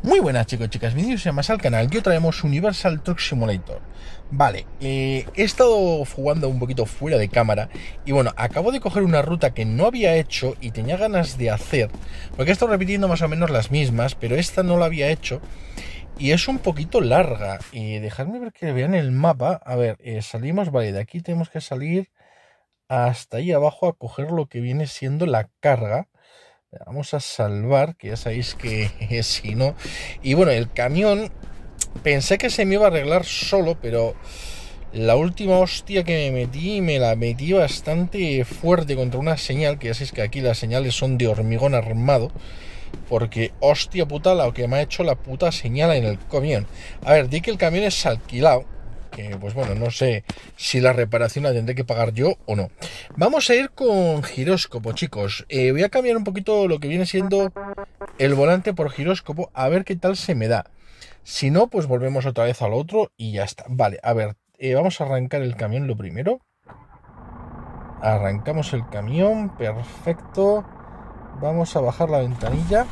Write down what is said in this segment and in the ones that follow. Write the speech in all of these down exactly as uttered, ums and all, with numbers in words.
Muy buenas chicos, chicas, bienvenidos más al canal. Yo traemos Universal Truck Simulator. Vale, eh, he estado jugando un poquito fuera de cámara y bueno, acabo de coger una ruta que no había hecho y tenía ganas de hacer, porque he estado repitiendo más o menos las mismas, pero esta no la había hecho y es un poquito larga. Y dejadme ver que vean el mapa. A ver, eh, salimos, vale, de aquí tenemos que salir hasta ahí abajo a coger lo que viene siendo la carga. Vamos a salvar, que ya sabéis que si no. Y bueno, el camión pensé que se me iba a arreglar solo, pero la última hostia que me metí, me la metí bastante fuerte contra una señal, que ya sabéis que aquí las señales son de hormigón armado, porque hostia puta lo que me ha hecho la puta señal en el camión. A ver, di que el camión es alquilado, que pues bueno, no sé si la reparación la tendré que pagar yo o no. Vamos a ir con giróscopo, chicos. Eh, voy a cambiar un poquito lo que viene siendo el volante por giróscopo, a ver qué tal se me da. Si no, pues volvemos otra vez al otro y ya está. Vale, a ver, eh, vamos a arrancar el camión lo primero. Arrancamos el camión, perfecto. Vamos a bajar la ventanilla.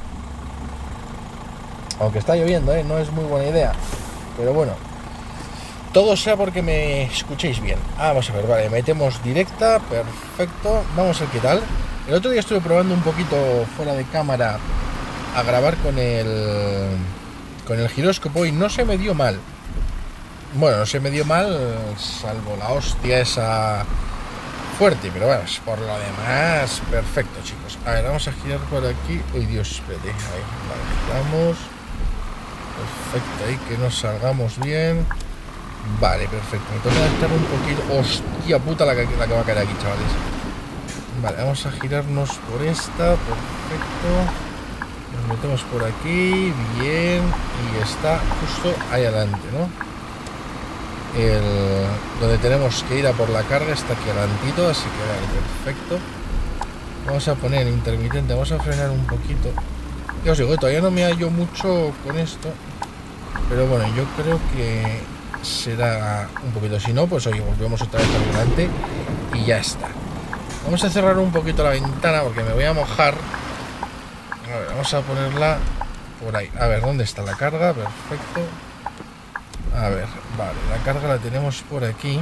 Aunque está lloviendo, ¿eh? No es muy buena idea, pero bueno. Todo sea porque me escuchéis bien. Ah, vamos a ver, vale, metemos directa, perfecto. Vamos a ver qué tal. El otro día estuve probando un poquito fuera de cámara a grabar con el con el giróscopo y no se me dio mal. Bueno, no se me dio mal, salvo la hostia esa fuerte, pero bueno, por lo demás, perfecto, chicos. A ver, vamos a girar por aquí. Uy, Dios, espérate. Ahí, vale, giramos. Perfecto, ahí que nos salgamos bien. Vale, perfecto. Me toca estar un poquito... Hostia puta la que, la que va a caer aquí, chavales. Vale, vamos a girarnos por esta. Perfecto. Nos metemos por aquí. Bien. Y está justo ahí adelante, ¿no? El... Donde tenemos que ir a por la carga está aquí adelantito. Así que vale, perfecto. Vamos a poner intermitente. Vamos a frenar un poquito. Ya os digo, todavía no me hallo mucho con esto. Pero bueno, yo creo que... será un poquito, si no, pues hoy volvemos otra vez adelante y ya está. Vamos a cerrar un poquito la ventana porque me voy a mojar. A ver, vamos a ponerla por ahí. A ver, ¿dónde está la carga? Perfecto. A ver, vale, la carga la tenemos por aquí.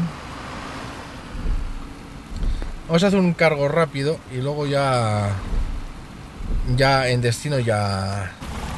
Vamos a hacer un cargo rápido y luego ya ya en destino ya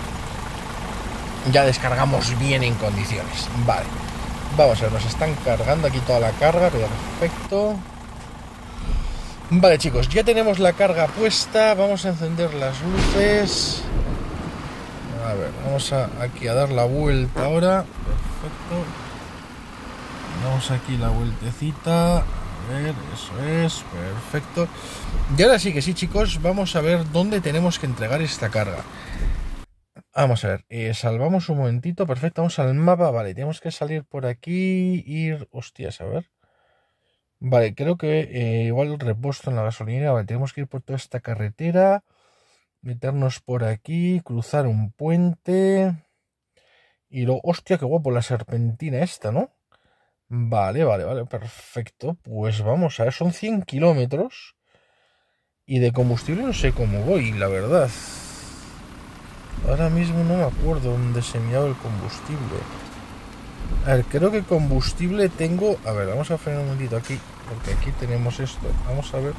ya descargamos bien en condiciones. Vale. Vamos a ver, nos están cargando aquí toda la carga, perfecto. Vale, chicos, ya tenemos la carga puesta. Vamos a encender las luces. A ver, vamos a, aquí a dar la vuelta ahora. Perfecto. Damos aquí la vueltecita. A ver, eso es, perfecto. Y ahora sí que sí, chicos, vamos a ver dónde tenemos que entregar esta carga. Vamos a ver, eh, salvamos un momentito, perfecto, vamos al mapa, vale, tenemos que salir por aquí, ir, hostias, a ver, vale, creo que eh, igual el repuesto en la gasolinera, vale, tenemos que ir por toda esta carretera, meternos por aquí, cruzar un puente, y luego, hostia, qué guapo la serpentina esta, ¿no? Vale, vale, vale, perfecto, pues vamos a ver, son cien kilómetros, y de combustible no sé cómo voy, la verdad. Ahora mismo no me acuerdo dónde se me ha dado el combustible. A ver, creo que combustible tengo... A ver, vamos a frenar un momentito aquí, porque aquí tenemos esto. Vamos a ver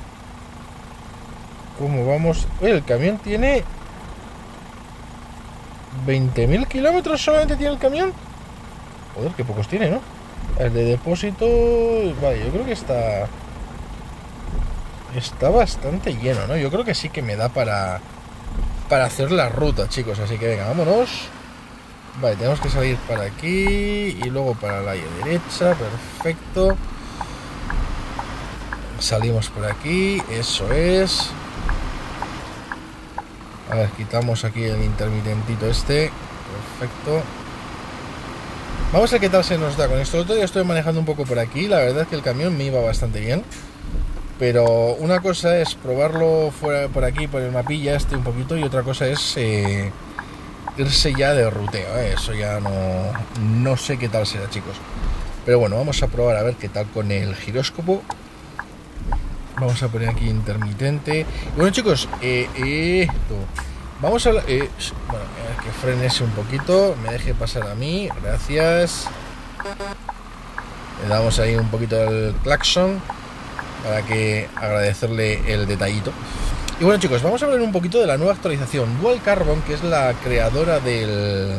cómo vamos. Oye, el camión tiene... veinte mil kilómetros solamente tiene el camión. Joder, qué pocos tiene, ¿no? El de depósito... Vale, yo creo que está... Está bastante lleno, ¿no? Yo creo que sí que me da para... para hacer la ruta, chicos, así que venga, vámonos. Vale, tenemos que salir para aquí y luego para la derecha, perfecto. Salimos por aquí, eso es. A ver, quitamos aquí el intermitentito este, perfecto. Vamos a ver qué tal se nos da con esto. El otro día estoy manejando un poco por aquí, la verdad es que el camión me iba bastante bien. Pero una cosa es probarlo fuera por aquí, por el mapilla este un poquito, y otra cosa es eh, irse ya de ruteo, ¿eh? Eso ya no, no sé qué tal será, chicos. Pero bueno, vamos a probar a ver qué tal con el giróscopo. Vamos a poner aquí intermitente. Y bueno, chicos, eh, esto. Vamos a... Eh, bueno, que frenese un poquito, me deje pasar a mí, gracias. Le damos ahí un poquito el claxon para que agradecerle el detallito. Y bueno, chicos, vamos a hablar un poquito de la nueva actualización. Dual Carbon, que es la creadora del,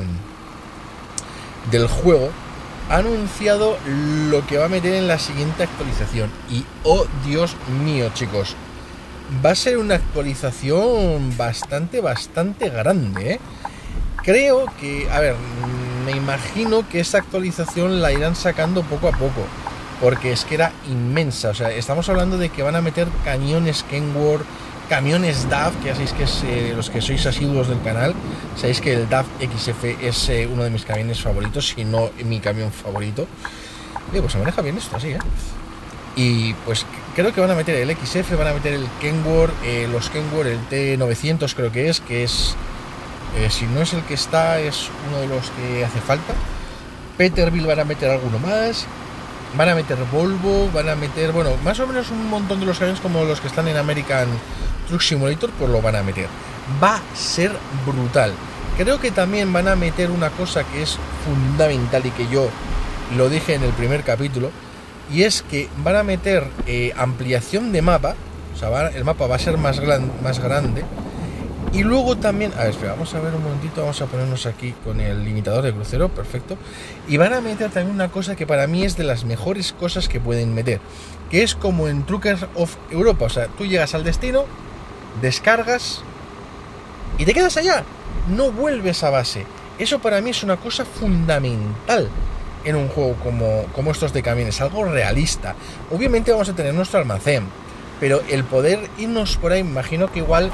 del juego, ha anunciado lo que va a meter en la siguiente actualización. Y oh Dios mío, chicos, va a ser una actualización bastante, bastante grande, ¿eh? Creo que, a ver, me imagino que esa actualización la irán sacando poco a poco, porque es que era inmensa. O sea, estamos hablando de que van a meter cañones Kenworth, camiones D A F, que ya sabéis que es, eh, los que sois asiduos del canal, sabéis que el D A F X F es eh, uno de mis camiones favoritos, si no mi camión favorito. Eh, pues se maneja bien esto, así, ¿eh? Y pues creo que van a meter el X F, van a meter el Kenworth, eh, los Kenworth, el T novecientos creo que es, que es, eh, si no es el que está, es uno de los que hace falta. Peterbilt van a meter alguno más, van a meter Volvo, van a meter, bueno, más o menos un montón de los aviones como los que están en American Truck Simulator, pues lo van a meter. Va a ser brutal. Creo que también van a meter una cosa que es fundamental y que yo lo dije en el primer capítulo, y es que van a meter eh, ampliación de mapa. O sea, va, el mapa va a ser más, gran, más grande. Y luego también, a ver, espera, vamos a ver un momentito, vamos a ponernos aquí con el limitador de crucero, perfecto. Y van a meter también una cosa que para mí es de las mejores cosas que pueden meter, que es como en Truckers of Europa. O sea, tú llegas al destino, descargas y te quedas allá, no vuelves a base. Eso para mí es una cosa fundamental en un juego como, como estos de camiones, algo realista. Obviamente vamos a tener nuestro almacén, pero el poder irnos por ahí, me imagino que igual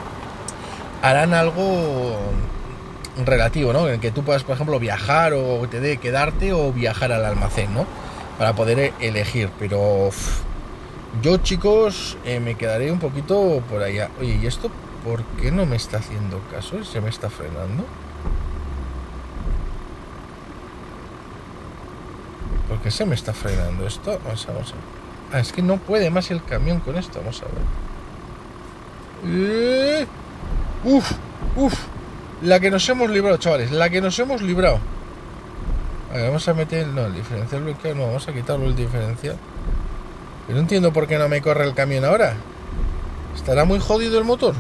harán algo relativo, ¿no? En el que tú puedas, por ejemplo, viajar o te dé quedarte o viajar al almacén, ¿no? Para poder elegir, pero uff, yo, chicos, eh, me quedaré un poquito por allá. Oye, ¿y esto por qué no me está haciendo caso? ¿Se me está frenando? ¿Por qué se me está frenando esto? Vamos a ver. Ah, es que no puede más el camión con esto. Vamos a ver. Eh... Uf, uf, la que nos hemos librado, chavales, la que nos hemos librado. A ver, vamos a meter, no, el diferencial bloqueado, no, vamos a quitarlo el diferencial. Pero no entiendo por qué no me corre el camión ahora. ¿Estará muy jodido el motor?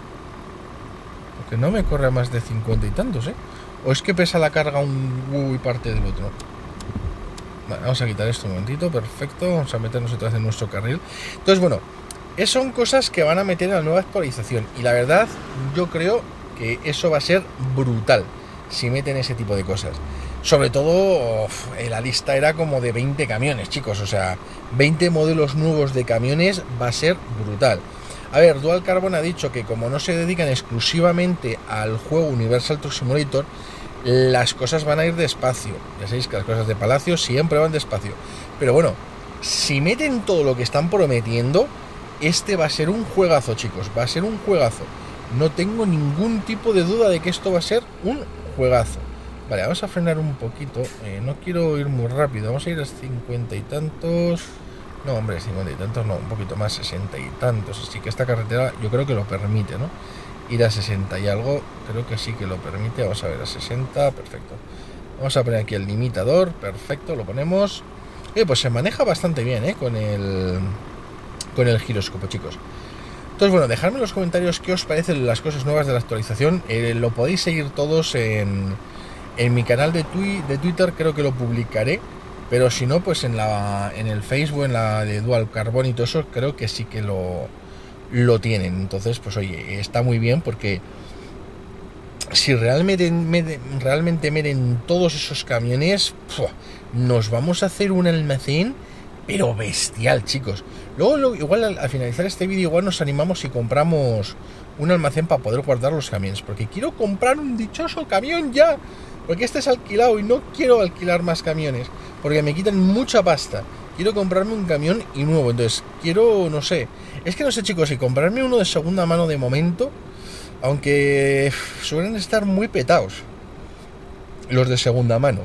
Porque no me corre a más de cincuenta y tantos, ¿eh? O es que pesa la carga un huevo y parte del otro. Vale, vamos a quitar esto un momentito, perfecto. Vamos a meternos otra vez en nuestro carril. Entonces, bueno, son cosas que van a meter en la nueva actualización. Y la verdad, yo creo que eso va a ser brutal si meten ese tipo de cosas. Sobre todo, uf, la lista era como de veinte camiones, chicos. O sea, veinte modelos nuevos de camiones va a ser brutal. A ver, Dual Carbon ha dicho que como no se dedican exclusivamente al juego Universal Truck Simulator, las cosas van a ir despacio. Ya sabéis que las cosas de Palacio siempre van despacio. Pero bueno, si meten todo lo que están prometiendo, este va a ser un juegazo, chicos, va a ser un juegazo. No tengo ningún tipo de duda de que esto va a ser un juegazo. Vale, vamos a frenar un poquito. Eh, no quiero ir muy rápido, vamos a ir a cincuenta y tantos. No, hombre, cincuenta y tantos no, un poquito más, sesenta y tantos. Así que esta carretera yo creo que lo permite, ¿no? Ir a sesenta y algo, creo que sí que lo permite. Vamos a ver, a sesenta, perfecto. Vamos a poner aquí el limitador, perfecto, lo ponemos. Eh, pues se maneja bastante bien, ¿eh? Con el... con el giroscopio, chicos. Entonces, bueno, dejadme en los comentarios qué os parecen las cosas nuevas de la actualización. Eh, lo podéis seguir todos en, en mi canal de, twi de Twitter, creo que lo publicaré. Pero si no, pues en la en el Facebook, en la de Dual Carbon y todo eso, creo que sí que lo, lo tienen. Entonces, pues oye, está muy bien porque si realmente, realmente meten todos esos camiones, ¡pua!, nos vamos a hacer un almacén pero bestial, chicos. Luego, lo, igual al, al finalizar este vídeo, igual nos animamos y compramos un almacén para poder guardar los camiones, porque quiero comprar un dichoso camión ya, porque este es alquilado y no quiero alquilar más camiones, porque me quitan mucha pasta. Quiero comprarme un camión y nuevo, entonces quiero, no sé, es que no sé, chicos, si comprarme uno de segunda mano de momento, aunque suelen estar muy petados los de segunda mano.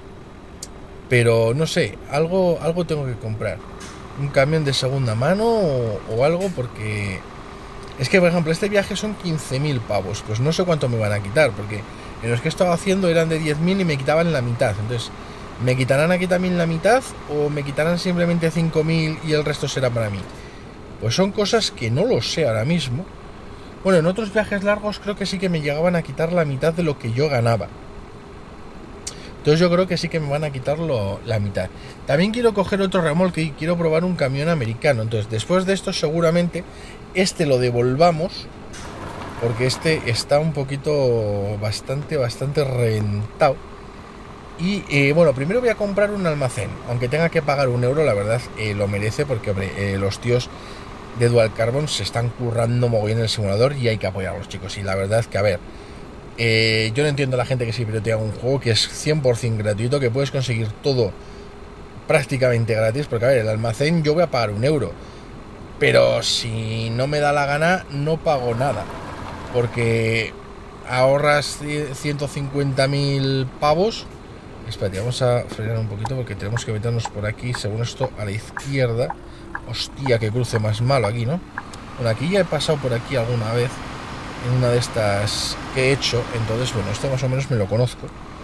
Pero no sé, algo, algo tengo que comprar. Un camión de segunda mano o, o algo, porque Es que, por ejemplo, este viaje son quince mil pavos. Pues no sé cuánto me van a quitar, porque en los que he estado haciendo eran de diez mil y me quitaban la mitad. Entonces, ¿me quitarán aquí también la mitad o me quitarán simplemente cinco mil y el resto será para mí? Pues son cosas que no lo sé ahora mismo. Bueno, en otros viajes largos creo que sí que me llegaban a quitar la mitad de lo que yo ganaba. Entonces yo creo que sí que me van a quitar lo, la mitad. También quiero coger otro remolque y quiero probar un camión americano. Entonces después de esto seguramente este lo devolvamos, porque este está un poquito bastante, bastante reventado. Y eh, bueno, primero voy a comprar un almacén. Aunque tenga que pagar un euro, la verdad eh, lo merece, porque hombre, eh, los tíos de Dual Carbon se están currando mogollón en el simulador y hay que apoyarlos, chicos. Y la verdad que, a ver, eh, yo no entiendo a la gente que se pilotea un juego que es cien por ciento gratuito, que puedes conseguir todo prácticamente gratis, porque a ver, el almacén yo voy a pagar un euro, pero si no me da la gana no pago nada, porque ahorras ciento cincuenta mil pavos. Espérate, vamos a frenar un poquito porque tenemos que meternos por aquí, según esto, a la izquierda. Hostia, que cruce más malo aquí, ¿no? Bueno, aquí ya he pasado por aquí alguna vez en una de estas que he hecho, entonces, bueno, esto más o menos me lo conozco.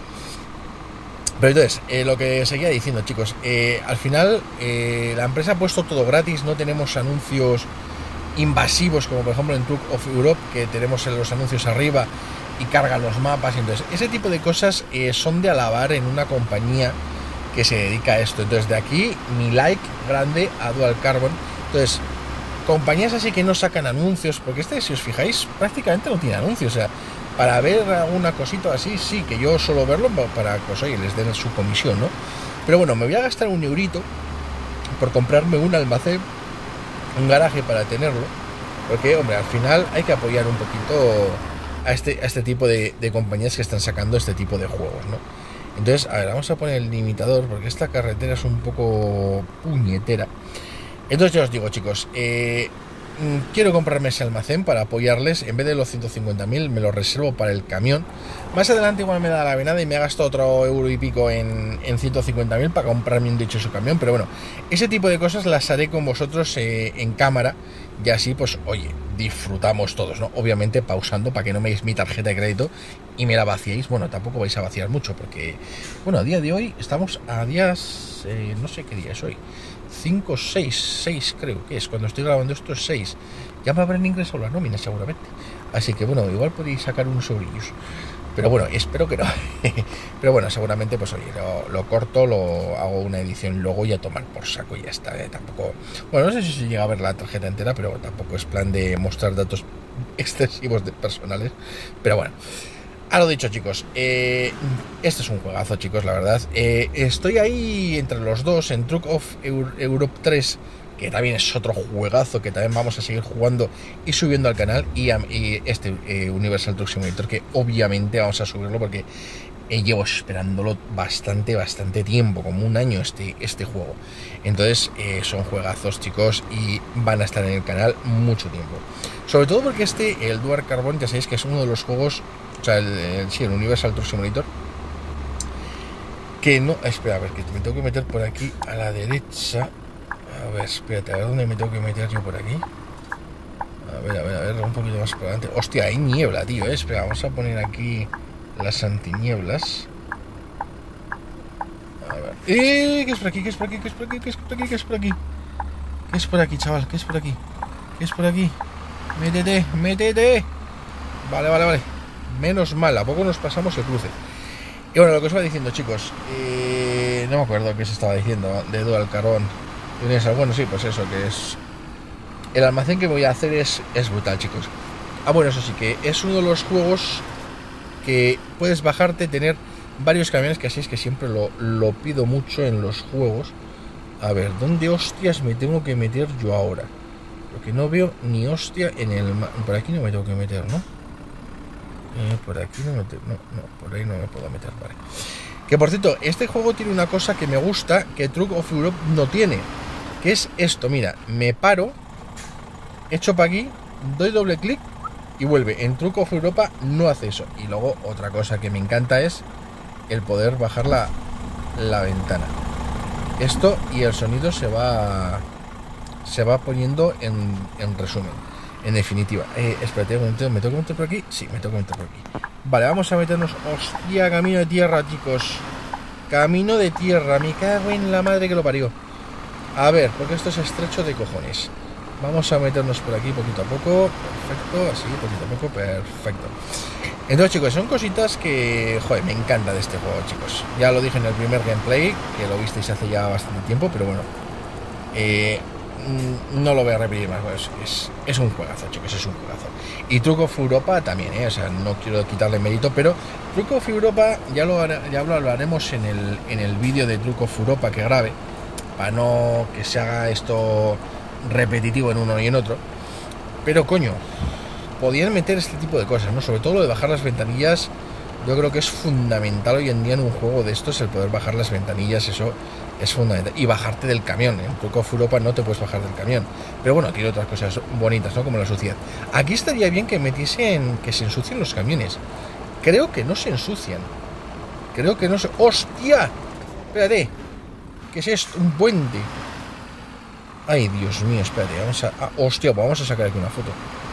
Pero entonces, eh, lo que seguía diciendo, chicos, eh, al final eh, la empresa ha puesto todo gratis, no tenemos anuncios invasivos como por ejemplo en Truck of Europe, que tenemos los anuncios arriba y cargan los mapas. Entonces, ese tipo de cosas eh, son de alabar en una compañía que se dedica a esto. Entonces, de aquí mi like grande a Dual Carbon. Entonces, compañías así que no sacan anuncios, porque este, si os fijáis, prácticamente no tiene anuncios. O sea, para ver alguna cosita así, sí, que yo suelo verlo para que, pues, oye, les den su comisión, ¿no? Pero bueno, me voy a gastar un eurito por comprarme un almacén, un garaje para tenerlo, porque, hombre, al final hay que apoyar un poquito a este, a este tipo de, de compañías que están sacando este tipo de juegos, ¿no? Entonces, a ver, vamos a poner el limitador, porque esta carretera es un poco puñetera. Entonces ya os digo, chicos, eh, quiero comprarme ese almacén para apoyarles. En vez de los ciento cincuenta mil me lo reservo para el camión. Más adelante igual me da la venada y me gasto otro euro y pico en, en ciento cincuenta mil para comprarme un dichoso camión. Pero bueno, ese tipo de cosas las haré con vosotros eh, en cámara. Y así, pues, oye, disfrutamos todos, ¿no? Obviamente pausando para que no me deis mi tarjeta de crédito y me la vaciéis. Bueno, tampoco vais a vaciar mucho porque, bueno, a día de hoy estamos a días, eh, no sé qué día es hoy, cinco, seis, seis creo que es, cuando estoy grabando esto es seis. Ya me habrán ingresado las nóminas seguramente. Así que bueno, igual podéis sacar unos eurillos. Pero bueno, espero que no. Pero bueno, seguramente pues oye, lo, lo corto, lo hago una edición luego y a tomar por saco y ya está, ¿eh? Tampoco, bueno, no sé si se llega a ver la tarjeta entera, pero tampoco es plan de mostrar datos excesivos de personales. Pero bueno, a lo dicho, chicos, eh, este es un juegazo, chicos, la verdad. Eh, estoy ahí entre los dos en Truck of Europe tres, que también es otro juegazo que también vamos a seguir jugando y subiendo al canal, y, a, y este eh, Universal Truck Simulator, que obviamente vamos a subirlo porque eh, llevo esperándolo bastante, bastante tiempo, como un año este, este juego. Entonces eh, son juegazos, chicos, y van a estar en el canal mucho tiempo. Sobre todo porque este, el Dual Carbon, ya sabéis que es uno de los juegos, o sea, el, el, sí, el Universal Truck Simulator, que no, espera, a ver, que me tengo que meter por aquí a la derecha. A ver, espérate, a ver dónde me tengo que meter yo por aquí. A ver, a ver, a ver, un poquito más por adelante. Hostia, hay niebla, tío, ¿eh? Espera, vamos a poner aquí las antinieblas. A ver. ¡Eh! ¿Qué es por aquí? ¿Qué es por aquí? ¿Qué es por aquí? ¿Qué es por aquí? ¿Qué es por aquí? ¿Qué es por aquí, chaval? ¿Qué es por aquí? ¿Qué es por aquí? Métete, métete. Vale, vale, vale. Menos mal, ¿a poco nos pasamos el cruce? Y bueno, lo que os iba diciendo, chicos, eh, no me acuerdo qué se estaba diciendo de Dual Carbon. Bueno, sí, pues eso, que es el almacén que voy a hacer es, es brutal, chicos. Ah, bueno, eso sí, que es uno de los juegos que puedes bajarte, tener varios camiones, que así es que siempre lo, lo pido mucho en los juegos. A ver, ¿dónde hostias me tengo que meter yo ahora? Porque no veo ni hostia en el... Por aquí no me tengo que meter, ¿no? Eh, por aquí no me tengo... No, no, por ahí no me puedo meter, vale. Que por cierto, este juego tiene una cosa que me gusta, que Truck of Europe no tiene, que es esto, mira, me paro, echo para aquí, doy doble clic y vuelve. En Truck of Europa no hace eso. Y luego otra cosa que me encanta es el poder bajar la, la ventana. Esto y el sonido se va se va poniendo en, en resumen. En definitiva, eh, espérate un momento, ¿me tengo que meter por aquí? Sí, me tengo que meter por aquí. Vale, vamos a meternos. Hostia, camino de tierra, chicos. Camino de tierra, me cago en la madre que lo parió. A ver, porque esto es estrecho de cojones. Vamos a meternos por aquí poquito a poco. Perfecto, así, poquito a poco, perfecto. Entonces, chicos, son cositas que, joder, me encanta de este juego, chicos. Ya lo dije en el primer gameplay, que lo visteis hace ya bastante tiempo, pero bueno. Eh... No lo voy a repetir más, pues es, es un juegazo, chicos, es un juegazo. Y Truck of Europa también, ¿eh? O sea, no quiero quitarle mérito, pero Truck of Europa ya lo, ya lo hablaremos en el, en el vídeo de Truck of Europa que grabe, para no que se haga esto repetitivo en uno y en otro. Pero coño, podían meter este tipo de cosas, ¿no? Sobre todo lo de bajar las ventanillas. Yo creo que es fundamental hoy en día en un juego de estos el poder bajar las ventanillas, eso es fundamental. Y bajarte del camión, en Truck of Europa no te puedes bajar del camión. Pero bueno, tiene otras cosas bonitas, ¿no? Como la suciedad. Aquí estaría bien que metiesen, que se ensucien los camiones. Creo que no se ensucian. Creo que no se... ¡Hostia! Espérate. ¿Qué es esto? Un puente. Ay, Dios mío, espérate. Vamos a... Ah, hostia, pues vamos a sacar aquí una foto.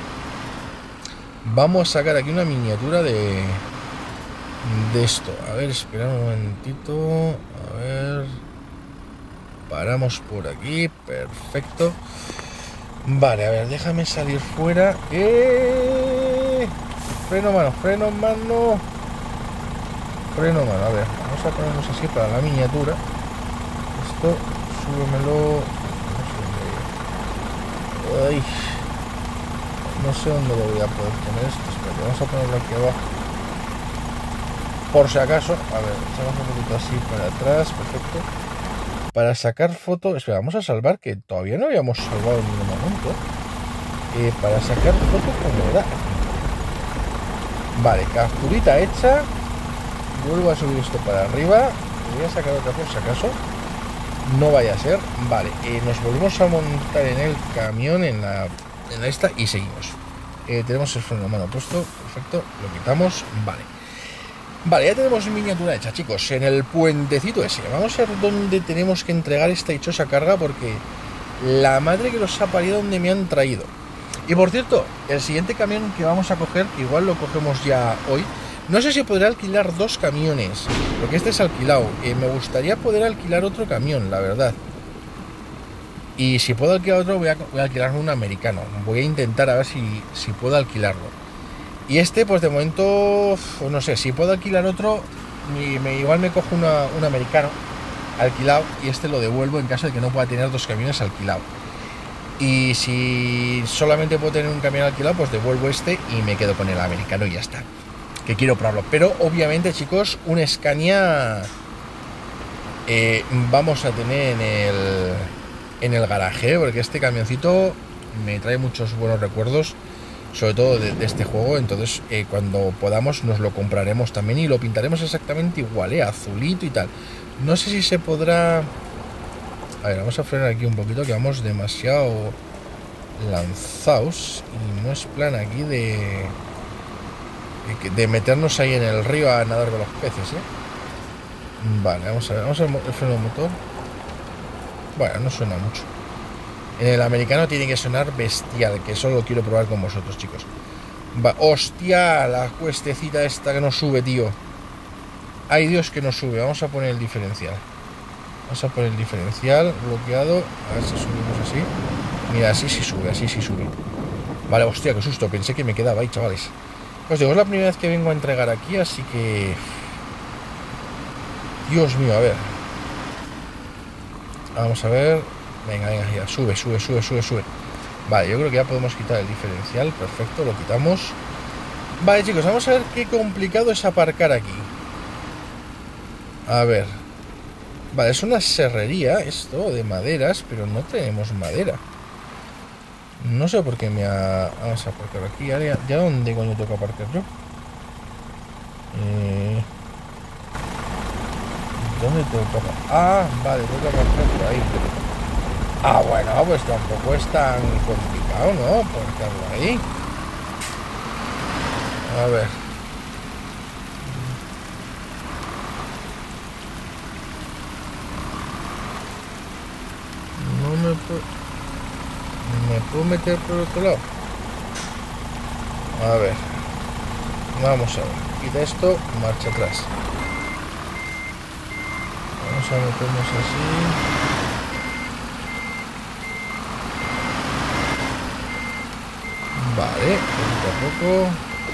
Vamos a sacar aquí una miniatura de... de esto. A ver, espera un momentito. A ver. Paramos por aquí. Perfecto. Vale, a ver, déjame salir fuera. ¡Eh! Freno mano, freno mano. Freno mano, a ver. Vamos a ponernos así para la miniatura. Esto, súbemelo. No sé dónde. Ay. No sé dónde lo voy a poder poner esto. Espera, vamos a ponerlo aquí abajo. Por si acaso, a ver, echamos un poquito así para atrás, perfecto. Para sacar foto, espera, vamos a salvar, que todavía no habíamos salvado en ningún momento. Eh, para sacar foto como era. Vale, capturita hecha. Vuelvo a subir esto para arriba. Voy a sacar otra por si acaso. No vaya a ser. Vale, eh, nos volvemos a montar en el camión, en la, en la esta, y seguimos. Eh, tenemos el freno de mano puesto, perfecto, lo quitamos, vale. Vale, ya tenemos miniatura hecha, chicos, en el puentecito ese. Vamos a ver dónde tenemos que entregar esta dichosa carga, porque la madre que los ha parido donde me han traído. Y por cierto, el siguiente camión que vamos a coger, que igual lo cogemos ya hoy, no sé si podré alquilar dos camiones, porque este es alquilado. Eh, me gustaría poder alquilar otro camión, la verdad. Y si puedo alquilar otro, voy a, voy a alquilar un americano. Voy a intentar a ver si, si puedo alquilarlo. Y este, pues de momento, no sé, si puedo alquilar otro, me, me, igual me cojo una, un americano alquilado y este lo devuelvo en caso de que no pueda tener dos camiones alquilados. Y si solamente puedo tener un camión alquilado, pues devuelvo este y me quedo con el americano y ya está. Que quiero probarlo. Pero obviamente, chicos, un Scania eh, vamos a tener en el, en el garaje, porque este camioncito me trae muchos buenos recuerdos, sobre todo de, de este juego. Entonces eh, cuando podamos nos lo compraremos también y lo pintaremos exactamente igual, ¿eh? Azulito y tal. No sé si se podrá... A ver, vamos a frenar aquí un poquito, que vamos demasiado lanzados y no es plan aquí de, de, de meternos ahí en el río a nadar con los peces, ¿eh? Vale, vamos a ver, vamos a ver el freno de motor. Bueno, no suena mucho. En el americano tiene que sonar bestial, que eso lo quiero probar con vosotros, chicos. Va, hostia, la cuestecita esta que no sube, tío. Ay, Dios, que no sube. Vamos a poner el diferencial. Vamos a poner el diferencial bloqueado. A ver si subimos así. Mira, así sí sube, así sí sube. Vale, hostia, qué susto. Pensé que me quedaba ahí, chavales. Os digo, es la primera vez que vengo a entregar aquí, así que... Dios mío, a ver. Vamos a ver... Venga, venga, ya, sube, sube, sube, sube, sube. Vale, yo creo que ya podemos quitar el diferencial. Perfecto, lo quitamos. Vale, chicos, vamos a ver qué complicado es aparcar aquí. A ver. Vale, es una serrería esto de maderas, pero no tenemos madera. No sé por qué me ha... Vamos a aparcar aquí. ¿Ya, ya dónde coño toca aparcar yo? Eh... ¿Dónde toca? Ah, vale, toca aparcar por ahí. Ah, bueno, pues tampoco es tan complicado, ¿no? Aparcarlo ahí. A ver. No me puedo... ¿Me puedo meter por otro lado? A ver. Vamos a ver. Quita esto, marcha atrás. Vamos a meternos así. Vale, poquito a poco.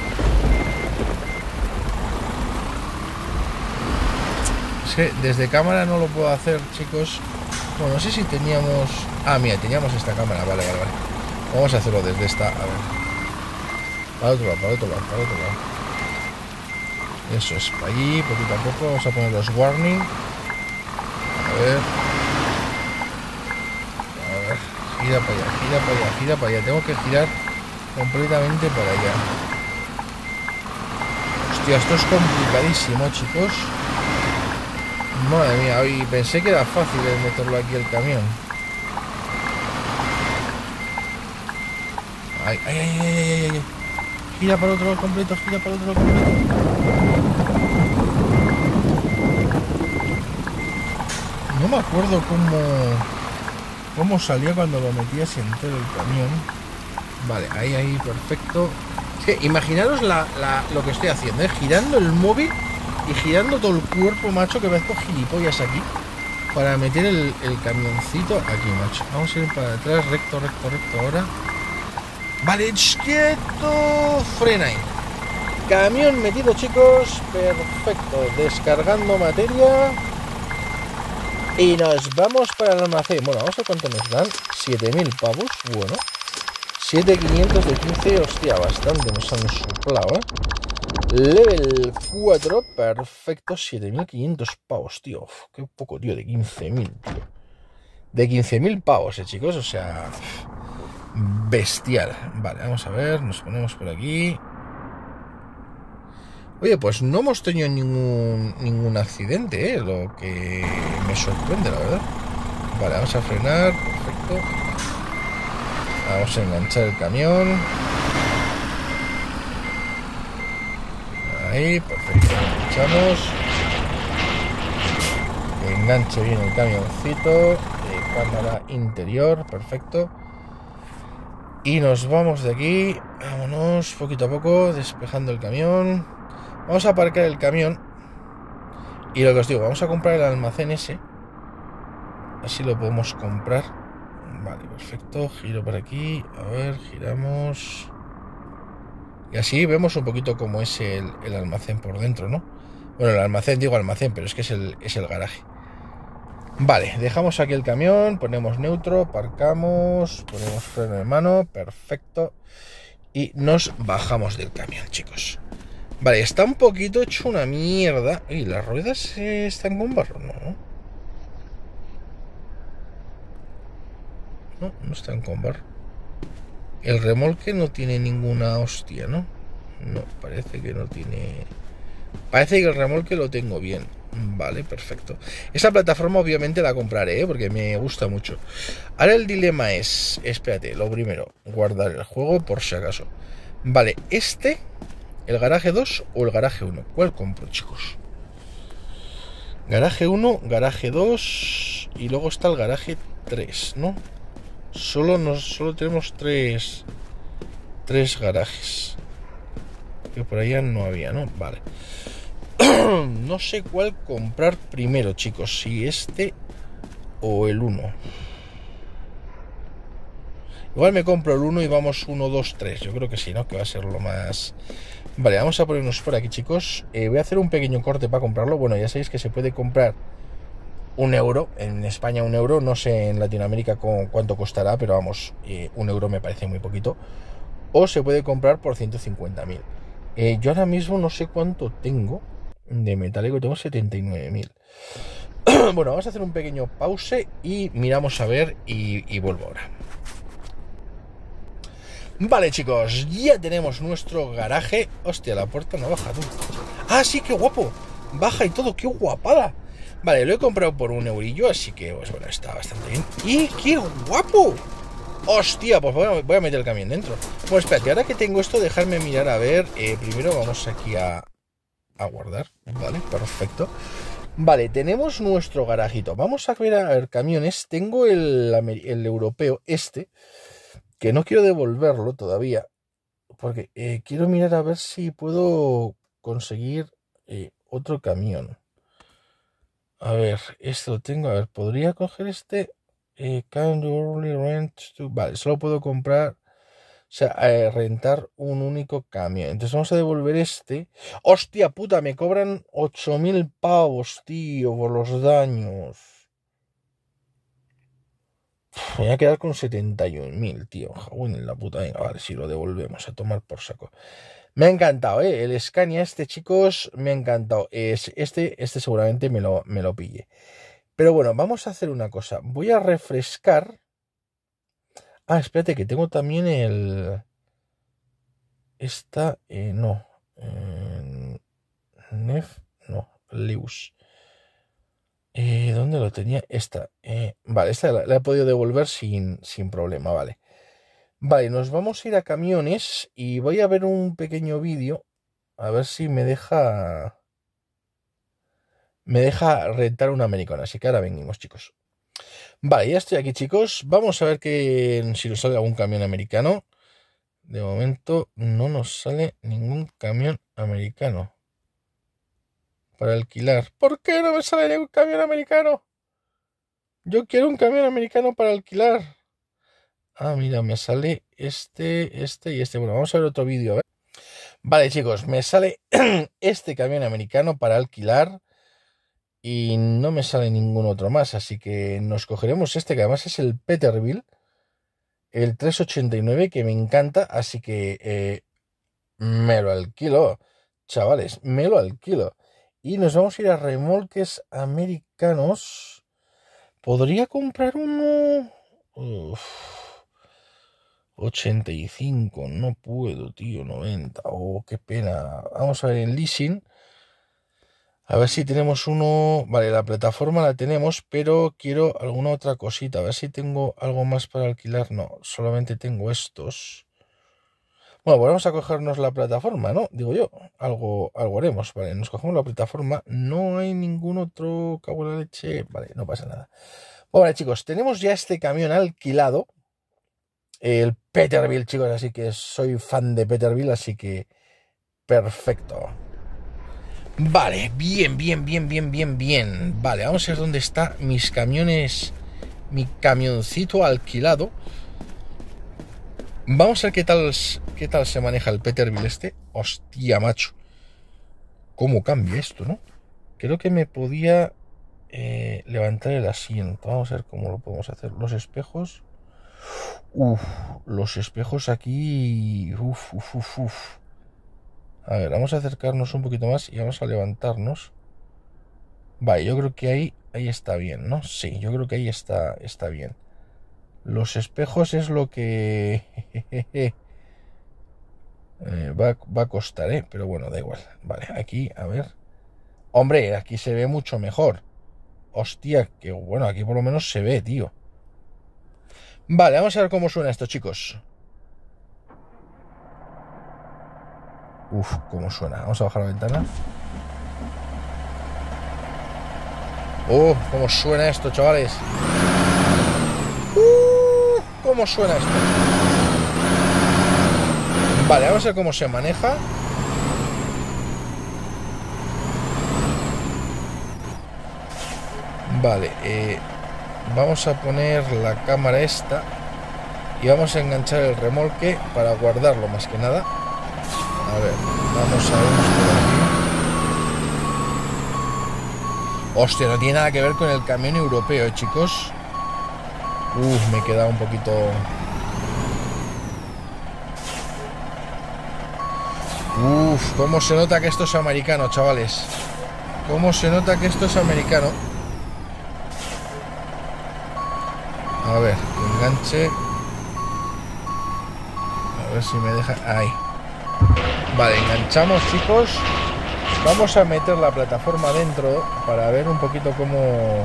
Es que desde cámara no lo puedo hacer, chicos. Bueno, no sé si teníamos... Ah, mira, teníamos esta cámara. Vale, vale, vale. Vamos a hacerlo desde esta. A ver. Para otro lado, para otro lado, para otro lado. Eso es, para allí, poquito a poco. Vamos a poner los warning. A ver. A ver. Gira para allá, gira para allá, gira para allá. Tengo que girar completamente para allá. Hostia, esto es complicadísimo, chicos. Madre mía, y pensé que era fácil meterlo aquí el camión. Ay, ay, ay, ay, ay, ay. Gira para el otro lado completo, gira para el otro lado completo. No me acuerdo cómo cómo salía cuando lo metías entero el camión. Vale, ahí, ahí, perfecto. Es que imaginaros la, la, lo que estoy haciendo, ¿eh? Girando el móvil y girando todo el cuerpo, macho, que parezco gilipollas aquí. Para meter el, el camioncito aquí, macho. Vamos a ir para atrás, recto, recto, recto ahora. Vale, quieto. Frena ahí. Camión metido, chicos. Perfecto. Descargando materia. Y nos vamos para el almacén. Bueno, vamos a ver cuánto nos dan. siete mil pavos. Bueno. siete mil quinientos de quince. Hostia, bastante nos han soplado, ¿eh? Level cuatro. Perfecto. siete mil quinientos pavos, tío. Uf, qué poco, tío. De quince mil, tío. De quince mil pavos, eh, chicos. O sea... bestial. Vale, vamos a ver. Nos ponemos por aquí. Oye, pues no hemos tenido ningún ningún accidente, ¿eh? Lo que me sorprende, la verdad. Vale, vamos a frenar. Perfecto. Vamos a enganchar el camión. Ahí, perfecto. Enganchamos. Que enganche bien el camioncito. Eh, cámara interior, perfecto. Y nos vamos de aquí. Vámonos poquito a poco, despejando el camión. Vamos a aparcar el camión. Y lo que os digo, vamos a comprar el almacén ese. Así lo podemos comprar. Vale, perfecto. Giro por aquí. A ver, giramos. Y así vemos un poquito cómo es el, el almacén por dentro, ¿no? Bueno, el almacén, digo almacén, pero es que es el, es el garaje. Vale, dejamos aquí el camión, ponemos neutro, aparcamos, ponemos freno de mano, perfecto. Y nos bajamos del camión, chicos. Vale, está un poquito hecho una mierda. ¿Y las ruedas eh, están con barro? No. No, no están con barro. El remolque no tiene ninguna hostia, ¿no? No, parece que no tiene... Parece que el remolque lo tengo bien. Vale, perfecto. Esa plataforma obviamente la compraré, ¿eh? Porque me gusta mucho. Ahora el dilema es... Espérate, lo primero, guardar el juego por si acaso. Vale, este... ¿El garaje dos o el garaje uno? ¿Cuál compro, chicos? Garaje uno, garaje dos... Y luego está el garaje tres, ¿no? Solo, nos, solo tenemos tres... Tres garajes. Que por allá no había, ¿no? Vale. No sé cuál comprar primero, chicos. Si este o el uno. Igual me compro el uno y vamos uno, dos, tres. Yo creo que sí, ¿no? Que va a ser lo más... Vale, vamos a ponernos por aquí, chicos. Eh, voy a hacer un pequeño corte para comprarlo. Bueno, ya sabéis que se puede comprar un euro. En España un euro. No sé en Latinoamérica con cuánto costará, pero vamos, eh, un euro me parece muy poquito. O se puede comprar por ciento cincuenta mil. Eh, yo ahora mismo no sé cuánto tengo de metálico. Tengo setenta y nueve mil. Bueno, vamos a hacer un pequeño pause y miramos a ver y, y vuelvo ahora. Vale, chicos, ya tenemos nuestro garaje. Hostia, la puerta no baja, tú. Ah, sí, qué guapo. Baja y todo, qué guapada. Vale, lo he comprado por un eurillo, así que, pues bueno, está bastante bien. ¡Y qué guapo! Hostia, pues voy a, voy a meter el camión dentro. Bueno, espérate, ahora que tengo esto, dejarme mirar a ver. Eh, primero vamos aquí a, a guardar. Vale, perfecto. Vale, tenemos nuestro garajito. Vamos a ver, a ver camiones. Tengo el, el europeo este, que no quiero devolverlo todavía, porque eh, quiero mirar a ver si puedo conseguir eh, otro camión. A ver, este lo tengo. A ver, ¿podría coger este? Eh, can you only rent to... Vale, solo puedo comprar... O sea, eh, rentar un único camión. Entonces vamos a devolver este. ¡Hostia puta! Me cobran ocho mil pavos, tío, por los daños. Me voy a quedar con setenta y un mil, tío. Bueno, en la puta. Venga, vale, si lo devolvemos a tomar por saco. Me ha encantado, ¿eh? El Scania este, chicos, me ha encantado. Es, este, este seguramente me lo, me lo pille. Pero bueno, vamos a hacer una cosa. Voy a refrescar. Ah, espérate, que tengo también el... Esta, eh, no. Eh, Nef, no. Lewis. Eh, ¿Dónde lo tenía? Esta. Eh, vale, esta la, la he podido devolver sin, sin problema, vale. Vale, nos vamos a ir a camiones y voy a ver un pequeño vídeo. A ver si me deja... Me deja rentar un americano. Así que ahora venimos, chicos. Vale, ya estoy aquí, chicos. Vamos a ver que, si nos sale algún camión americano. De momento no nos sale ningún camión americano para alquilar. ¿Por qué no me sale ningún camión americano? Yo quiero un camión americano para alquilar. Ah, mira, me sale este, este y este. Bueno, vamos a ver otro vídeo, a ver. Vale, chicos, me sale este camión americano para alquilar y no me sale ningún otro más. Así que nos cogeremos este, que además es el Peterbilt. El trescientos ochenta y nueve, que me encanta, así que eh, me lo alquilo, chavales, me lo alquilo. Y nos vamos a ir a remolques americanos. ¿Podría comprar uno? Uf, ochenta y cinco, no puedo, tío, noventa. Oh, qué pena. Vamos a ver en leasing. A ver si tenemos uno... Vale, la plataforma la tenemos, pero quiero alguna otra cosita. A ver si tengo algo más para alquilar. No, solamente tengo estos. Bueno, volvemos a cogernos la plataforma, ¿no? Digo yo, algo, algo haremos. Vale, nos cogemos la plataforma. No hay ningún otro cabo de la leche. Vale, no pasa nada. Bueno, vale, chicos, tenemos ya este camión alquilado. El Peterbilt, chicos, así que soy fan de Peterbilt, así que perfecto. Vale, bien, bien, bien, bien, bien, bien. Vale, vamos a ver dónde está mis camiones, mi camioncito alquilado. Vamos a ver qué tal, qué tal se maneja el Peterbilt este. Hostia, macho. ¿Cómo cambia esto, no? Creo que me podía eh, levantar el asiento. Vamos a ver cómo lo podemos hacer. Los espejos. Uf, los espejos aquí. Uf, uf, uf, uf. A ver, vamos a acercarnos un poquito más y vamos a levantarnos. Vale, yo creo que ahí, ahí está bien, ¿no? Sí, yo creo que ahí está, está bien. Los espejos es lo que eh, va, va a costar, ¿eh? Pero bueno, da igual. Vale, aquí, a ver. Hombre, aquí se ve mucho mejor. Hostia, que bueno, aquí por lo menos se ve, tío. Vale, vamos a ver cómo suena esto, chicos. Uf, cómo suena. Vamos a bajar la ventana. Uh, cómo suena esto, chavales. Uh, cómo suena esto. Vale, vamos a ver cómo se maneja. Vale, eh, vamos a poner la cámara esta y vamos a enganchar el remolque para guardarlo más que nada. A ver, vamos a ver por aquí. Hostia, no tiene nada que ver con el camión europeo, ¿eh, chicos? Uf, me he quedado un poquito... Uf, cómo se nota que esto es americano, chavales. Cómo se nota que esto es americano. A ver, enganche. A ver si me deja... Ahí. Vale, enganchamos, chicos. Vamos a meter la plataforma dentro para ver un poquito cómo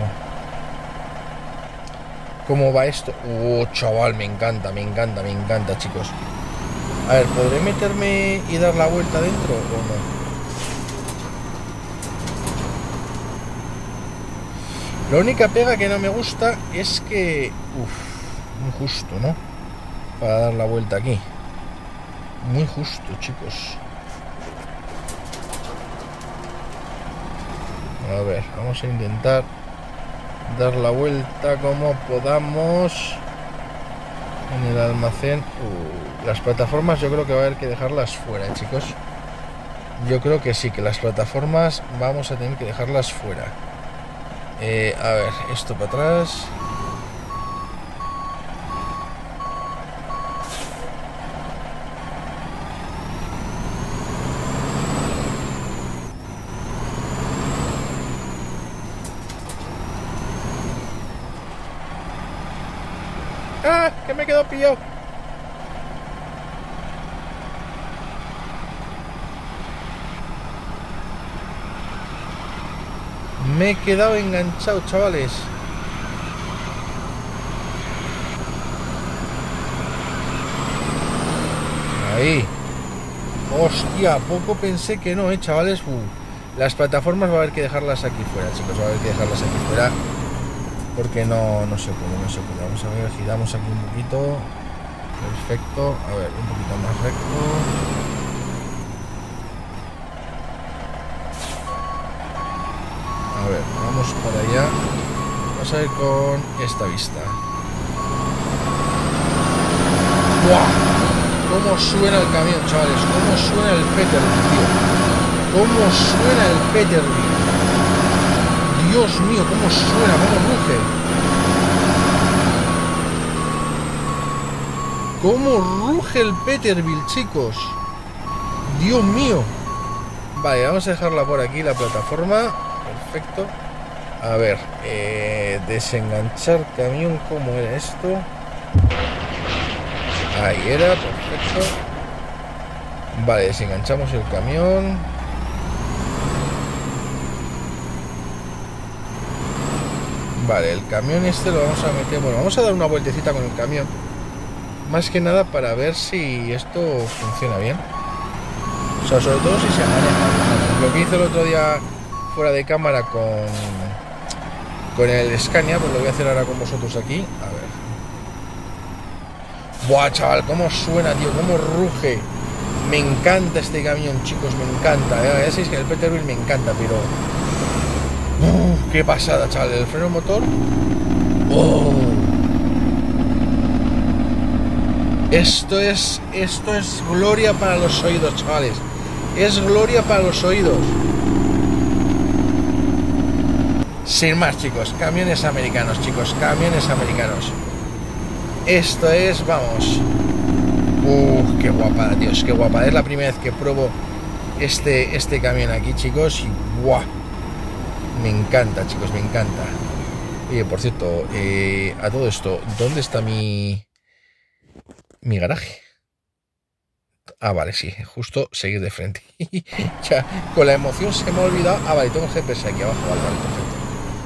cómo va esto. Oh, chaval, me encanta, me encanta, me encanta, chicos. A ver, ¿podré meterme y dar la vuelta dentro o no? La única pega que no me gusta es que... Uff, muy justo, ¿no? Para dar la vuelta aquí. Muy justo, chicos. A ver, vamos a intentar dar la vuelta como podamos en el almacén. Uh, las plataformas yo creo que va a haber que dejarlas fuera, ¿eh, chicos? Yo creo que sí, que las plataformas vamos a tener que dejarlas fuera. Eh, a ver, esto para atrás. ¡Ah! ¡Que me he quedado pillado! Me he quedado enganchado, chavales. Ahí. Hostia, poco pensé que no, eh, chavales. Uh, las plataformas va a haber que dejarlas aquí fuera, chicos. Va a haber que dejarlas aquí fuera. Porque no, no se puede, no se puede. Vamos a ver, giramos aquí un poquito. Perfecto. A ver, un poquito más recto. A ver, vamos para allá. Vamos a ver con esta vista. ¡Buah! ¿Cómo suena el camión, chavales? ¿Cómo suena el Peterbilt, tío? ¿Cómo suena el Peterbilt? Dios mío, cómo suena, cómo ruge. Cómo ruge el Peterbilt, chicos. Dios mío. Vale, vamos a dejarla por aquí, la plataforma. Perfecto. A ver, eh, desenganchar camión, ¿cómo era esto? Ahí era, perfecto. Vale, desenganchamos el camión. Vale, el camión este lo vamos a meter. Bueno, vamos a dar una vueltecita con el camión. Más que nada para ver si esto funciona bien. O sea, sobre todo si se maneja. Lo que hice el otro día fuera de cámara con Con el Scania, pues lo voy a hacer ahora con vosotros aquí. A ver. Buah, chaval, cómo suena, tío, cómo ruge. Me encanta este camión, chicos, me encanta. Ya sabéis que el Peterbilt me encanta, pero... Uh, qué pasada, chaval. El freno motor... Oh. Esto es... Esto es gloria para los oídos, chavales. Es gloria para los oídos. Sin más, chicos, camiones americanos, chicos, camiones americanos. Esto es, vamos. Uh, qué guapada, Dios, qué guapada. Es la primera vez que pruebo este, este camión aquí, chicos. Y ¡buah! Me encanta, chicos, me encanta. Oye, por cierto, eh, a todo esto, ¿dónde está mi mi garaje? Ah, vale, sí, justo seguir de frente. Ya, con la emoción se me ha olvidado. Ah, vale, tengo el G P S aquí abajo, vale, vale, perfecto.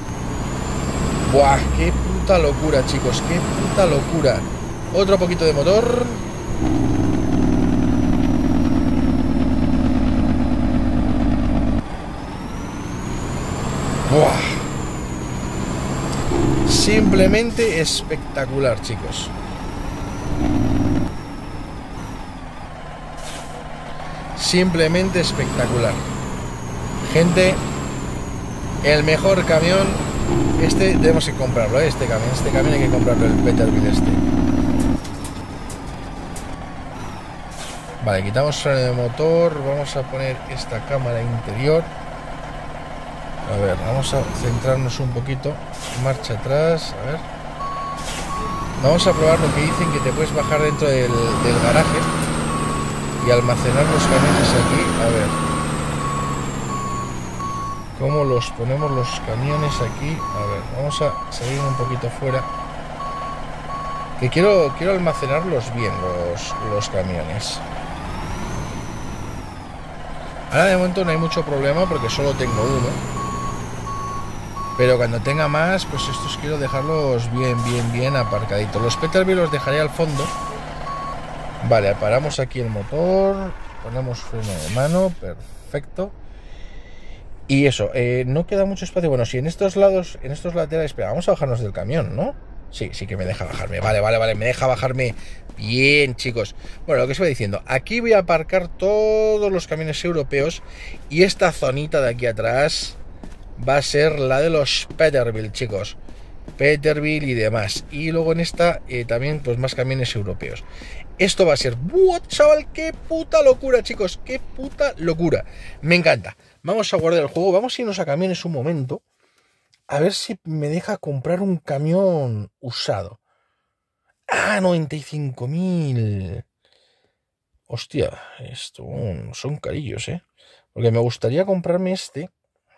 Buah, qué puta locura, chicos, qué puta locura. Otro poquito de motor. Buah. Simplemente espectacular, chicos. Simplemente espectacular. Gente, el mejor camión. Este tenemos que comprarlo, ¿eh? Este camión, este camión hay que comprarlo, el Peterbilt este. Vale, quitamos freno de motor. Vamos a poner esta cámara interior. A ver, vamos a centrarnos un poquito. Marcha atrás, a ver. Vamos a probar lo que dicen, que te puedes bajar dentro del, del garaje y almacenar los camiones aquí. A ver cómo los ponemos los camiones aquí. A ver, vamos a salir un poquito fuera, que quiero quiero almacenarlos bien los, los camiones. Ahora de momento no hay mucho problema porque solo tengo uno, pero cuando tenga más, pues estos quiero dejarlos bien, bien, bien aparcaditos. Los Peterbilt los dejaré al fondo. Vale, paramos aquí el motor, ponemos freno de mano, perfecto. Y eso, eh, no queda mucho espacio. Bueno, si en estos lados, en estos laterales, espera, vamos a bajarnos del camión, ¿no? Sí, sí que me deja bajarme. Vale, vale, vale, me deja bajarme. Bien, chicos. Bueno, lo que os iba diciendo, aquí voy a aparcar todos los camiones europeos y esta zonita de aquí atrás va a ser la de los Peterbilt, chicos. Peterbilt y demás. Y luego en esta eh, también pues más camiones europeos. Esto va a ser... ¡Buah, chaval! ¡Qué puta locura, chicos! ¡Qué puta locura! Me encanta. Vamos a guardar el juego. Vamos a irnos a camiones un momento. A ver si me deja comprar un camión usado. ¡Ah, noventa y cinco mil! Hostia, esto son carillos, ¿eh? Porque me gustaría comprarme este.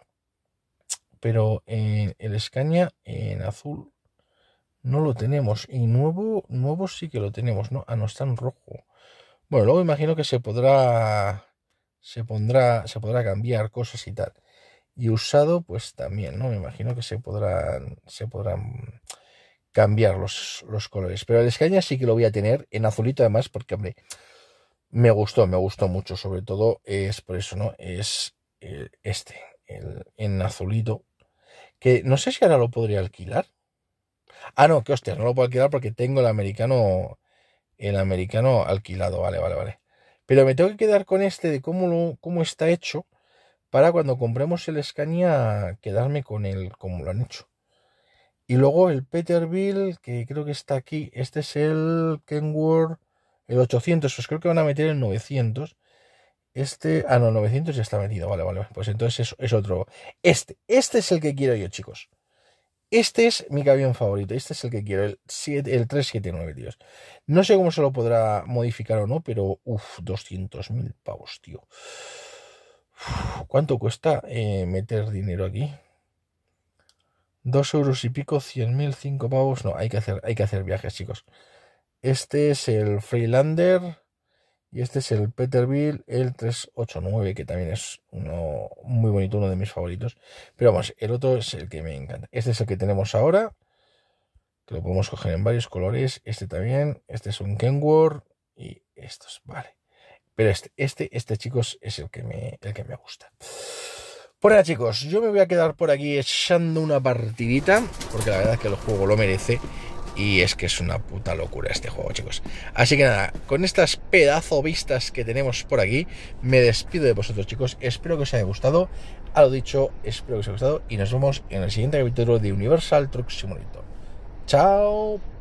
Pero en el Scania en azul no lo tenemos. Y nuevo, nuevo sí que lo tenemos, ¿no? Ah, no, está en rojo. Bueno, luego imagino que se podrá... Se pondrá... Se podrá cambiar cosas y tal. Y usado, pues también, ¿no? Me imagino que se podrán... Se podrán cambiar los, los colores. Pero el Scania sí que lo voy a tener en azulito además, porque, hombre, me gustó, me gustó mucho. Sobre todo es por eso, ¿no? Es el, este, el, en azulito. Que no sé si ahora lo podría alquilar. Ah, no, que hostia, no lo puedo alquilar porque tengo el americano, el americano alquilado. Vale, vale, vale. Pero me tengo que quedar con este de cómo, lo, cómo está hecho para cuando compremos el Scania quedarme con el como lo han hecho. Y luego el Peterbilt, que creo que está aquí. Este es el Kenworth, el ochocientos, pues creo que van a meter el novecientos. Este, ah, no, novecientos ya está metido, vale, vale, pues entonces es, es otro. Este, este es el que quiero yo, chicos. Este es mi camión favorito, este es el que quiero, el, siete, el trescientos setenta y nueve, tíos. No sé cómo se lo podrá modificar o no, pero, uff, doscientos mil pavos, tío. Uf, ¿cuánto cuesta eh, meter dinero aquí? Dos euros y pico, cien mil, cinco pavos. No, hay que hacer, hay que hacer viajes, chicos. Este es el Freelander. Y este es el Peterbilt, el trescientos ochenta y nueve, que también es uno muy bonito, uno de mis favoritos. Pero vamos, el otro es el que me encanta. Este es el que tenemos ahora, que lo podemos coger en varios colores. Este también, este es un Kenworth y estos, vale. Pero este, este, este, chicos, es el que me, el que me gusta. Pues nada, chicos, yo me voy a quedar por aquí echando una partidita, porque la verdad es que el juego lo merece. Y es que es una puta locura este juego, chicos. Así que nada, con estas pedazo vistas que tenemos por aquí, me despido de vosotros, chicos. Espero que os haya gustado. A lo dicho, espero que os haya gustado. Y nos vemos en el siguiente capítulo de Universal Truck Simulator. Chao.